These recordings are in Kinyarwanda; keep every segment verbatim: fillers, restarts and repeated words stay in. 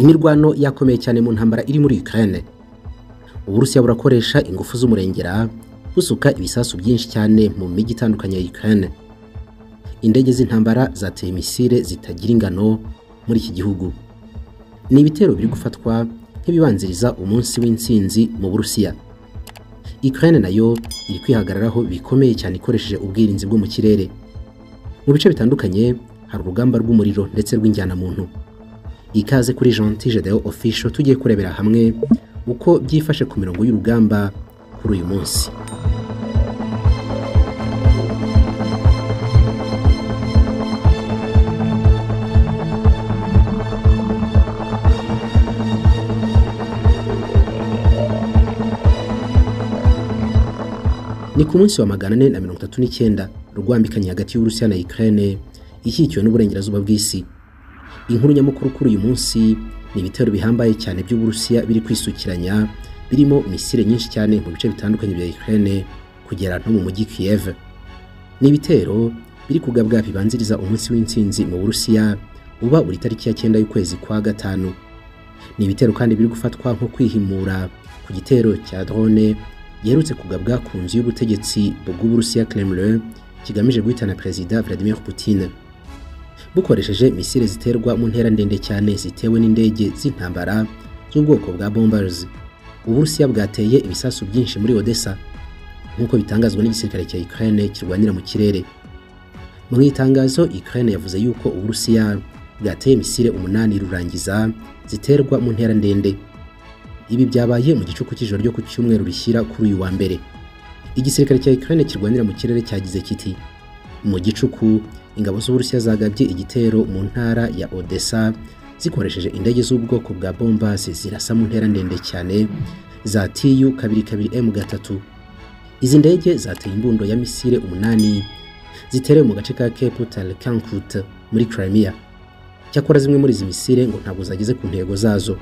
Imirwano yakomeye cyane mu ntambara iri muri Ukraine. Uburusiya burakoresha ingufu z'umurengera busuka ibisasu byinshi cyane mu mijyi itandukanye ya Ukraine. Indege z'intambara zateye misile zitagira ingano muri iki gihugu. Ni ibitero biri gufatwa nk'ibibanziriza umunsi w'intsinzi mu Burusiya. Ukraine nayo iri kwihagararaho bikomeye cyane ikoresheje ubwirinzi bwo mu kirere. Mu bice bitandukanye hari urugamba rw'umuriro ndetse rw'injyana muntu. Ikaze kuri Kwizihiza official tugiye kurebera hamwe uko byifashe ku mirongo y'urugamba kuri uyu munsi. Ni ku munsi wa magana ane na mirongo itatu n'icyenda rwambikanye hagati y'Uburusiya na Ukraine ishyigikiwe n'uburengerazuba bw'isi. Inkuru nyamukuru kuri uyu munsi ni ibitero bihambaye cyane by'Uburusiya biri kwisukiranya birimo misile nyinshi cyane mu bice bitandukanye bya Ukraine kugera no mu mujyi Kiev. Ni ibitero biri kugabwa bibanziriza umunsi w'intsinzi mu Burusiya uba buri tariki ya cyenda y'ukwezi kwa gatanu. Ni ibitero kandi biri gufatwa nko kwihimura ku gitero cya drone yerutse kugabwa ku nzu y'ubutegetsi bw'Uburusiya Kremlin kigamije guhitana Perezida Vladimir Putin. Bukoresheje misile ziterwa mu ntera ndende cyane zitewe n'indege z'intambara z'ubwoko bwa bombers. Uburusiya bwateye ibisasu byinshi muri Odessa nk'uko bitangazwa n'igisirikare cya Ukraine kirwanira mu kirere. Mu itangazo Ukraine yavuze yuko Uburusiya bwateye misile umunani rurangiza ziterwa mu ntera ndende. Ibi byabaye mu gicuku cy'ijoro ryo ku cyumweru rishyira kuri uyu wa mbere. Igisirikare cya Ukraine kirwanira mu kirere cyagize kiti mu gicuku ingabo z'Uburusiya zagabye igitero mu ntara ya Odessa zikoresheje indege z'ubwoko bwa bombas zirasa mu ntera ndende cyane za T U kabiri kabiri M gatatu. Izi ndege zateye imbundo ya misile umunani ziterewe mu gace ka Kankut muri Crimea. Cyakora zimwe muri izi misile ngo ntabwo zageze ku ntego zazo.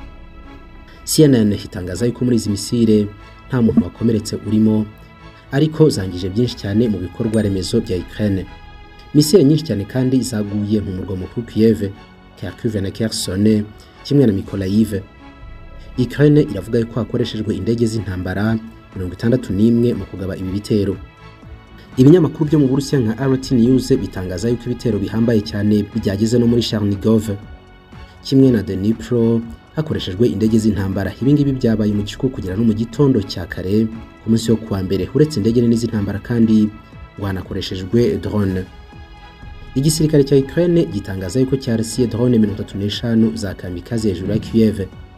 C N N itangaza yuko muri izi misile nta muntu wakomeretse urimo ariko zangije byinshi cyane mu bikorwa remezo bya Ukraine. Misile nyinshi cyane kandi zaguye mu murwa mukuru Kiev, Kharkiv na Kherson kimwe na Mykolaiv. Ukraine iravuga yuko hakoreshejwe indege z'intambara mirongo itandatu n'imwe mu kugaba ibi bitero. Ibinyamakuru byo mu Burusiya nka R T News bitangaza yuko ibitero bihambaye cyane byageze no muri Chernihiv kimwe na Dnipro hakoreshejwe indege z'intambara. Ibi ngibi byabaye mu gicuku kugera no mu gitondo cya kare ku munsi wo kuwa mbere. Uretse indege nini z'intambara kandi wanakoreshejwe drone. Igisirikare cya Ukraine gitangaza yuko cyarasiye drone mirongo itatu n'eshanu za kamikaze hejuru ya Kiev.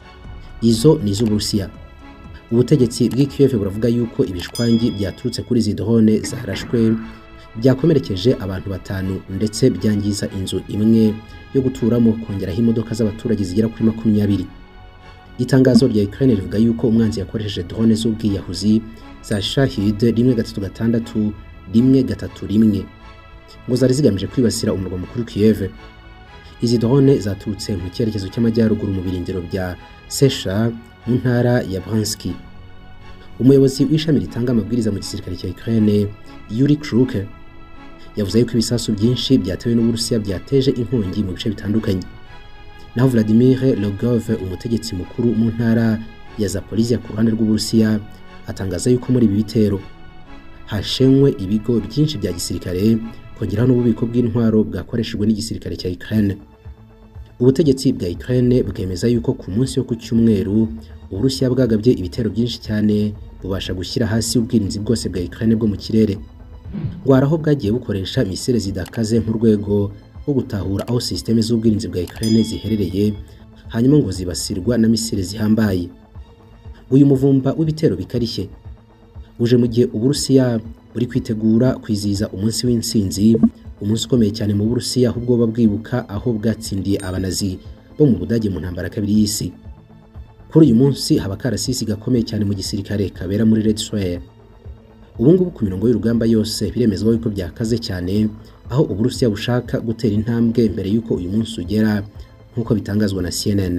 Izo ni z'Uburusiya. Ubutegetsi bw'i Kiev buravuga yuko ibishwangi byaturutse kuri izi drone zarashwe byakomerekeje abantu batanu ndetse byangiza inzu imwe yo guturamo kongeraho imodoka z'abaturage zigera kuri makumyabiri. Itangazo rya Ukraine rivuga yuko umwanzi yakoresheje drone z'ubwiyahuzi za Shahid rimwe gatatu gatandatu rimwe gatatu rimwe ngo zari zigamije kwibasira umurwa mukuru Kiev. Izi drone zaturutse mu cyerekezo cy'amajyaruguru mu birindiro bya Sesha mu ntara ya Bryansk. Umuyobozi w'ishami ritanga amabwiriza mu gisirikare cya Ukraine Yuri Kruk yavuze yuko ibisasu byinshi byatewe n'Uburusiya byateje inkongi mu bice bitandukanye. Naho Vladimir Logov umutegetsi mukuru mu ntara ya Zaporizhia ku ruhande rw'Uburusiya atangaza yuko muri ibi bitero hashenwe ibigo byinshi bya gisirikare kongeraho n'ububiko bw'intwaro bwakoreshejwe n'igisirikare cya Ukraine. Ubutegetsi bwa Ukraine bwemeza yuko ku munsi wo ku cyumweru Uburusiya bwagabye ibitero byinshi cyane bubasha gushyira hasi ubwirinzi bwose bwa Ukraine bwo mu kirere. Ngwaraho bwagiye bukoresha misile zidakaze mu rwego rwo gutahura aho systeme z'ubwirinzi bwa Ukraine ziherereye hanyuma ngo zibasirwa na misile zihambaye. Uyu muvumba w'ibitero bikarishye uje mu gihe Uburusiya buri kwitegura kwizihiza umunsi w'intsinzi, umunsi ukomeye cyane mu Burusiya ahubwo babwibuka aho bwatsindiye abanazi bo mu Budage mu ntambara kabiri y'isi. Kuri uyu munsi haba karasisi gakomeye cyane mu gisirikare kabera muri Red Square. Ubu ngubu ku mirongo y'urugamba yose biremezwa yuko byakaze cyane aho Uburusiya bushaka gutera intambwe mbere yuko uyu munsi ugera nk'uko bitangazwa na C N N.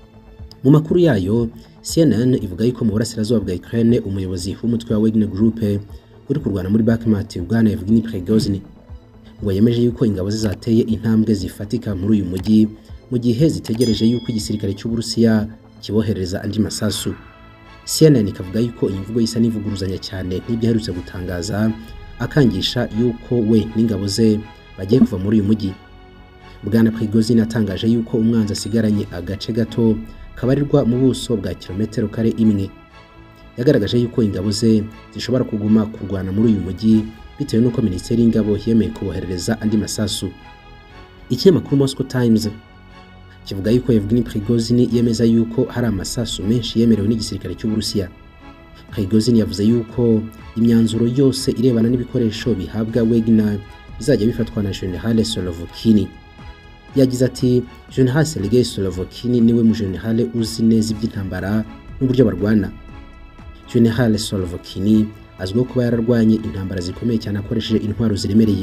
Mu makuru yayo C N N ivuga yuko mu burasirazuba bwa Ukraine umuyobozi w'umutwe wa Wagner Group uri kurwana muri Bakhmut Bwana Yevgeny Prigozhin ngo yemeje yuko ingabo ze zateye intambwe zifatika muri uyu mujyi mu gihe zitegereje yuko igisirikare cy'Uburusiya kibohereza andi masasu. C N N ikavuga yuko iyi mvugo isa n'ivuguruzanya cyane n'ibyo aherutse gutangaza akangisha yuko we n'ingabo ze bagiye kuva muri uyu mujyi. Bwana Prigozhin atangaje yuko umwanzi asigaranye agace gato kabarirwa mu buso bwa kilometero kare imwe. Yagaragaje yuko ingabo ze zishobora kuguma kurwana muri uyu mujyi bitewe n'uko Minisiteri y'Ingabo yemeye kuboherereza andi masasu. Ikinyamakuru Moscow Times kivuga yuko Yevgeny Prigozhin yemeza yuko hari amasasu menshi yemerewe n'igisirikare cy'Uburusiya. Prigozhin yavuze yuko imyanzuro yose irebana n'ibikoresho bihabwa Wagner bizajya bifatwa na General Solovkini. Yagize ati General Sergei Solovkini niwe mu general uzi neza iby'intambara n'uburyo barwana. General Solovkini azwiho kuba yararwanye intambara zikomeye cyane akoresheje intwaro ziremereye.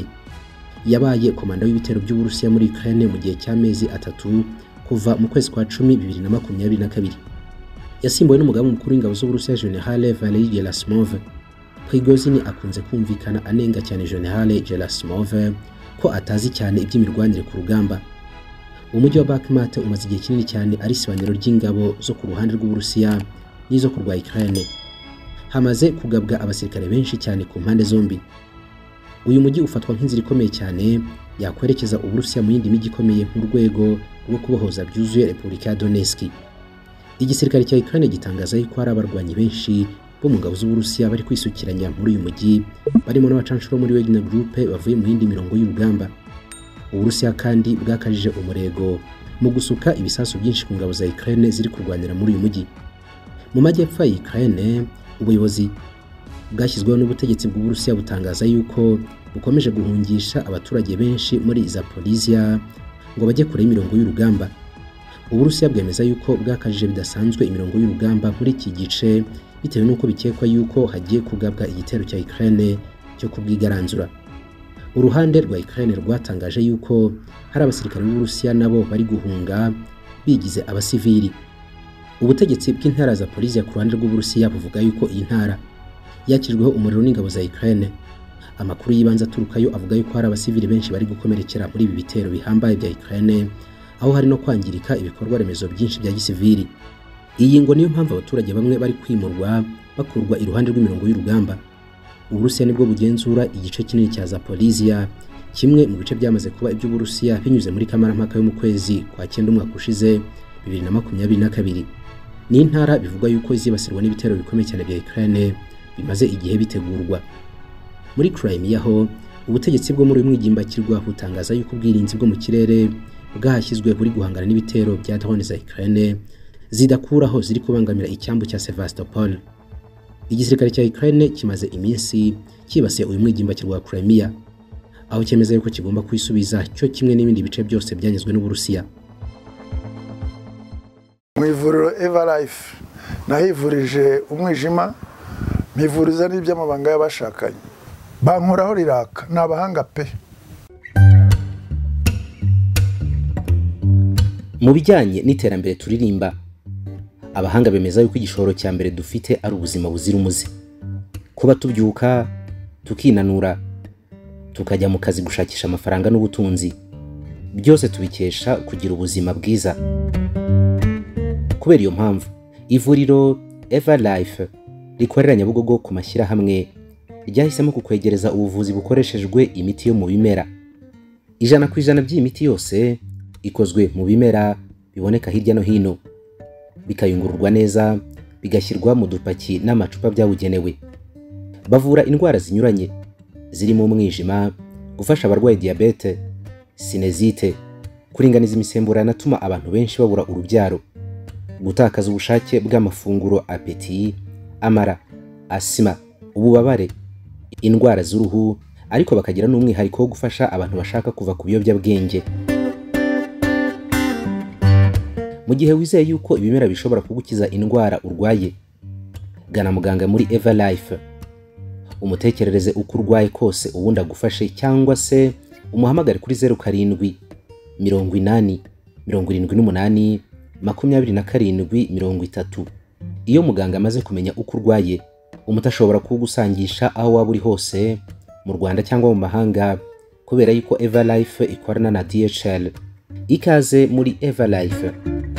Yabaye komanda w'ibitero by'Uburusiya muri Ukraine mu gihe cy'amezi atatu kuva mu kwezi kwa cumi bibiri na makumyabiri na kabiri. Yasimbuwe n'umugaba mukuru w'ingabo z'Uburusiya General Valery Gerasimov. Prigozhin akunze kumvikana anenga cyane General Gerasimov ko atazi cyane iby'imirwanire ku rugamba. Umujyi wa Bakhmut umaze igihe kinini cyane ari isibaniro ry'ingabo zo ku ruhande rw'Uburusiya n'izo ku rwa Ukraine. Hamaze kugabwa abasirikare benshi cyane ku mpande zombi. Uyu mujyi ufatwa nk'inzira ikomeye cyane yakwerekeza Uburusiya mu yindi mijyi ikomeye mu rwego rwo kubohoza byuzuye Repubulika ya Donetsk. Igisirikare cya Ukraine gitangaza yuko hari abarwanyi benshi bo mu ngabo z'Uburusiya bari kwisukiranya muri uyu mujyi barimo n'abacanshuro muri Wagner Group bavuye mu yindi mirongo y'urugamba. Uburusiya kandi bwakajije Umurego mu gusuka ibisasu byinshi ku ngabo za Ukraine ziri kurwanira muri uyu mujyi. Mu majyepfo ya Ukraine ubuyobozi bwashyizweho n'ubutegetsi bw'Uburusiya butangaza yuko bukomeje guhungisha abaturage benshi muri Zaporizhia ngo bajye kure y'imirongo y'urugamba. Uburusiya bwemeza yuko bwakajije bidasanzwe imirongo y'urugamba muri iki gice bitewe n'uko bikekwa yuko hagiye kugabwa igitero cya Ukraine cyo kubwigaranzura. Uruhande rwa Ukraine rwatangaje yuko hari abasirikare b'Uburusiya nabo bari guhunga bigize abasivili. Ubutegetsi bw'intara za Zaporizhia ku ruhande rw'Uburusiya buvuga yuko iyi ntara yakijweho umuriro n'ingabo za Ukraine. Amakuru yibanze aturukayo avuga yuko hari abasivili benshi bari gukomerekera muri ibi bitero bihambaye bya Ukraine, aho hari no kwangirika ibikorwa remezo byinshi bya gisivili. Iyi ngo niyo mpamvu abaturage bamwe bari kwimurwa bakurwa iruhande rw'imirongo y'urugamba. Uburusiya nibwo bugenzura igice kinini cya Zaporizhia, kimwe mu bice byamaze kuba iby'Uburusiya binyuze muri kamarampaka yo mu kwezi kwa cyenda umwaka ushize bibiri na makumyabiri na kabiri. Ni intara bivugwa yuko izibasirwa n'ibitero bikomeye cyane bya Ukraine bimaze igihe bitegurwa. Muri Crimea ho ubutegetsi bwo muri mwigimbakirwa butangaza yuko ubwirinzi bwo mu kirere bwahashyizwe buri guhangana n'ibitero bya drone za Ukraine zidakuraho ziri kubangamira icyambu cya Sevastopol. Igisirikare cya Ukraine kimaze iminsi kibasiye uyu mwigimbakirwa wa Crimea, aho cyemeza yuko kigomba kwisubiza cyo kimwe n'ibindi bice byose byanyuzwe n'Uburusiya. Mu ivuriro Everlife nahivurije umwijima, mpivuriza n'iby'amabanga y'abashakanye, bankoraho riraka, n'abahanga pe. Mu bijyanye n'iterambere turirimba, abahanga bemeza yuko igishoro cya mbere dufite ari ubuzima buzira umuze. Kuba tubyuka, tukinanura, tukajya mu kazi gushakisha amafaranga n'ubutunzi, byose tubikesha kugira ubuzima bwiza. Kubera iyo mpamvu, ivuriro Everlife rikorera Nyabugogo ku mashyirahamwe ryahisemo kukwegereza ubuvuzi bukoreshejwe imiti yo mu bimera. Ijana ku ijana by'iyi miti yose ikozwe mu bimera biboneka hirya no hino, bikayungururwa neza, bigashyirwa mu dupaki n'amacupa byabugenewe. Bavura indwara zinyuranye zirimo umwijima, gufasha abarwaye diabete, sinezite, kuringaniza imisemburo yanatuma abantu benshi babura urubyaro, gutakaza ubushake bw'amafunguro apeti, amara, asima, ububabare, indwara z'uruhu, ariko bakagira n'umwihariko wo gufasha abantu bashaka kuva ku biyobyabwenge. Mu gihe wizeye yuko ibimera bishobora kugukiza indwara urwaye, gana muganga muri Everlife, umutekerereze uko urwaye kose ubundi agufashe, cyangwa se umuhamagare kuri zeru karindwi mirongo inani mirongo irindwi n'umunani makumyabiri na karindwi mirongo itatu. Iyo muganga amaze kumenya uko urwaye, umuti ashobora kugusangisha aho waba uri hose mu Rwanda cyangwa mu mahanga, kubera yuko Everlife ikorana na D H L, ikaze muri Eva Life.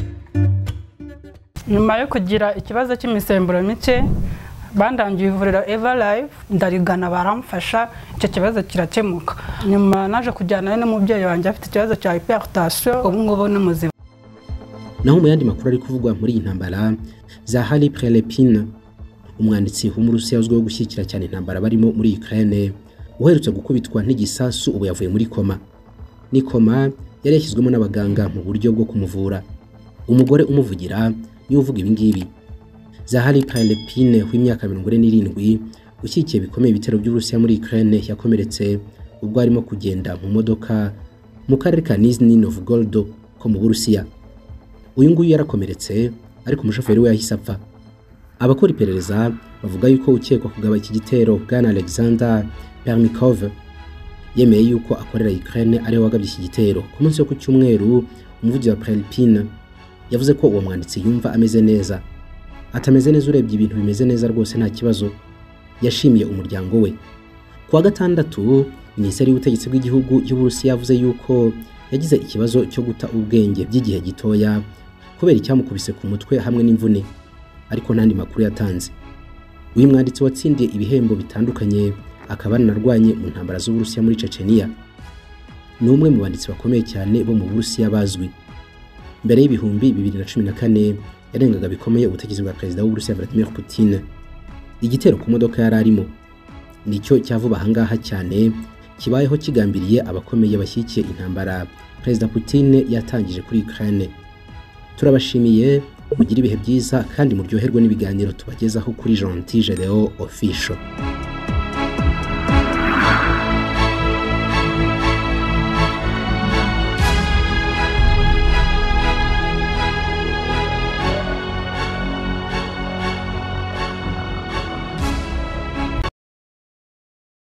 Nyuma yo kugira ikibazo cy'imisemburo mike bandangiye ivuriro Eva Life, ndarigana baramfasha, icyo kibazo kirakemuka. Nyuma naje kujyana n'umubyeyi wanjye afite ikibazo cya hypertension, ubu ngubu ni muzima. Naho mu yandi makuru ari kuvugwa muri iyi ntambara, Zahari Prelepine, umwanditsi w'Umurusiya uzwiho gushyigikira cyane intambara barimo muri Ukraine, uherutse gukubitwa n'igisasu ubu yavuye muri koma. Ni koma yari yashyizwemo n'abaganga mu buryo bwo kumuvura. Umugore umuvugira niwe uvuga ibi ngibi. Zahari Prelepine w'imyaka mirongo ine n'irindwi ushyigikiye bikomeye ibitero by'Uburusiya muri Ukraine yakomeretse ubwo arimo kugenda mu modoka mu karere ka Nizhny Novgorod ko mu Burusiya. Uyu nguyu yarakomeretse ariko umushoferi we yahise apfa. Abakora iperereza bavuga yuko ukekwa kugaba iki gitero Bwana Alexander Pernikov yemeye yuko akorera Ukraine ari we wagabye iki gitero. Ku munsi wo ku cyumweru umuvugizi wa Prelepine yavuze ko uwo mwanditsi yumva ameze neza. Atameze neza, urebye ibintu bimeze neza rwose nta kibazo. Yashimiye umuryango we. Kuwa gatandatu Minisiteri y'Ubutegetsi bw'igihugu y'Uburusiya yavuze yuko yagize ikibazo cyo guta ubwenge by'igihe gitoya kubera icyamukubise ku mutwe hamwe n'imvune, ariko ntandi makuru yatanze. Uyu mwanditsi watsindiye ibihembo bitandukanye akaba narwanye mu ntambara z'Uburusiya muri Chechnya, ni umwe mu banditsi bakomeye cyane bo mu Burusiya bazwi. Mbere y'ibihumbi bibiri na cumi na kane yarengaga bikomeye ubutegetsi bwa Perezida w'Uburusiya Vladimir Putin. Igitero ku modoka yari arimo nicyo cyavuba ahangaha cyane kibayeho kigambiriye abakomeye bashyikiye intambara Perezida Putin yatangije kuri Ukraine. Turabashimiye, mugira ibihe byiza kandi muryoherwe n'ibiganiro tubagezaho kuri Gentil Gédéon Official.